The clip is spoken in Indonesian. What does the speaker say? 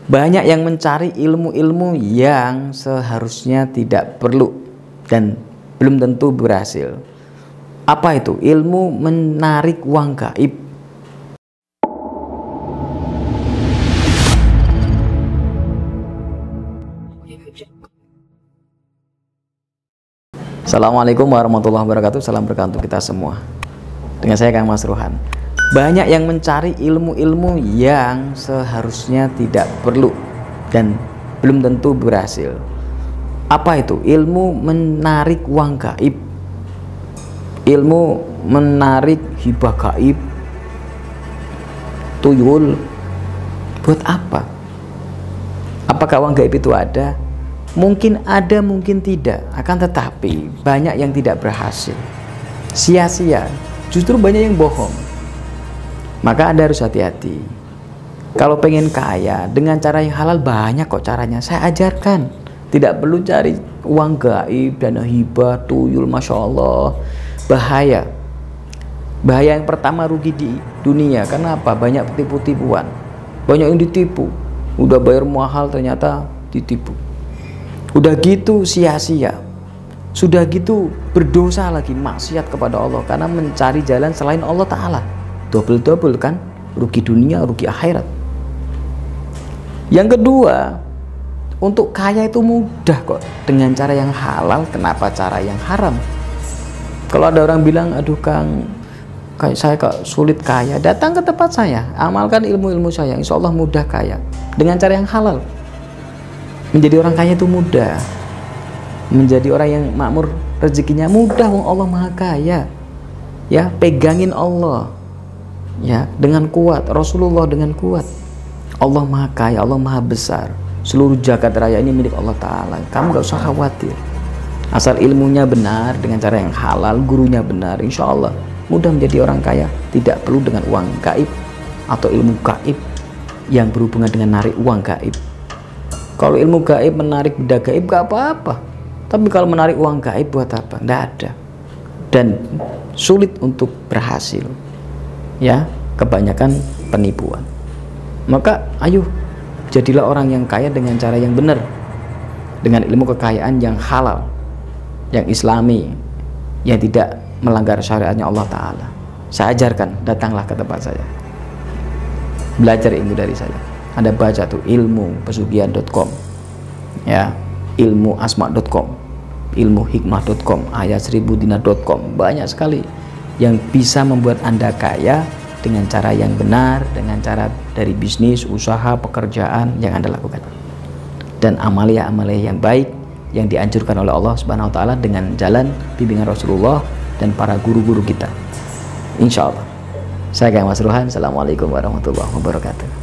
Banyak yang mencari ilmu-ilmu yang seharusnya tidak perlu dan belum tentu berhasil. Apa itu? Ilmu menarik uang gaib. Assalamualaikum warahmatullahi wabarakatuh. Salam berkah untuk kita semua. Dengan saya Kang Mas Ruhan. Banyak yang mencari ilmu-ilmu yang seharusnya tidak perlu dan belum tentu berhasil. Apa itu? Ilmu menarik uang gaib, ilmu menarik hibah gaib, tuyul. Buat apa? Apakah uang gaib itu ada? Mungkin ada, mungkin tidak. Akan tetapi banyak yang tidak berhasil, sia-sia. Justru banyak yang bohong. Maka Anda harus hati-hati. Kalau pengen kaya dengan cara yang halal, banyak kok caranya. Saya ajarkan. Tidak perlu cari uang gaib, dana hibah, tuyul, Masya Allah. Bahaya. Bahaya yang pertama, rugi di dunia. Karena apa? Banyak tipu-tipuan. Banyak yang ditipu. Udah bayar mahal ternyata ditipu. Udah gitu sia-sia. Sudah gitu berdosa lagi, maksiat kepada Allah. Karena mencari jalan selain Allah Ta'ala. Double-double kan, rugi dunia, rugi akhirat. Yang kedua, untuk kaya itu mudah kok dengan cara yang halal. Kenapa cara yang haram? Kalau ada orang bilang, aduh Kang, saya kok sulit kaya, datang ke tempat saya, amalkan ilmu-ilmu saya, insya Allah mudah kaya dengan cara yang halal. Menjadi orang kaya itu mudah, menjadi orang yang makmur rezekinya mudah. Wong Allah Maha Kaya. Ya, pegangin Allah. Ya, dengan kuat, Rasulullah dengan kuat. Allah Maha Kaya, Allah Maha Besar. Seluruh jagat raya ini milik Allah Ta'ala. Kamu gak usah khawatir. Asal ilmunya benar, dengan cara yang halal, gurunya benar, insya Allah mudah menjadi orang kaya. Tidak perlu dengan uang gaib atau ilmu gaib yang berhubungan dengan narik uang gaib. Kalau ilmu gaib menarik benda gaib gak apa-apa. Tapi kalau menarik uang gaib buat apa? Nggak ada. Dan sulit untuk berhasil. Ya, kebanyakan penipuan. Maka ayo jadilah orang yang kaya dengan cara yang benar, dengan ilmu kekayaan yang halal, yang islami, yang tidak melanggar syariatnya Allah Ta'ala. Saya ajarkan, datanglah ke tempat saya, belajar ilmu dari saya. Anda baca tuh ilmupesugihan.com, ya, ilmuasma.com, ilmuhikmah.com, ayat1000dinar.com. Banyak sekali yang bisa membuat Anda kaya dengan cara yang benar, dengan cara dari bisnis, usaha, pekerjaan yang Anda lakukan, dan amalia-amalia yang baik yang dianjurkan oleh Allah Subhanahu wa Ta'ala dengan jalan bimbingan Rasulullah dan para guru-guru kita. Insya Allah. Saya Kang Mas Ruhan. Assalamualaikum warahmatullahi wabarakatuh.